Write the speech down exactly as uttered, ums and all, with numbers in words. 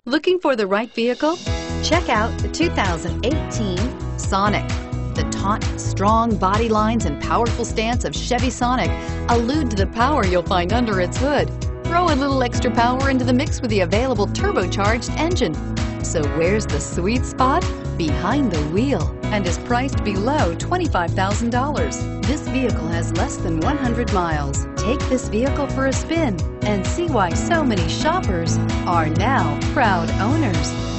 Looking for the right vehicle? Check out the two thousand eighteen Sonic. The taut, strong body lines and powerful stance of Chevy Sonic allude to the power you'll find under its hood. Throw a little extra power into the mix with the available turbocharged engine. So where's the sweet spot? Behind the wheel, and is priced below twenty-five thousand dollars. This vehicle has less than one hundred miles. Take this vehicle for a spin and see why so many shoppers are now proud owners.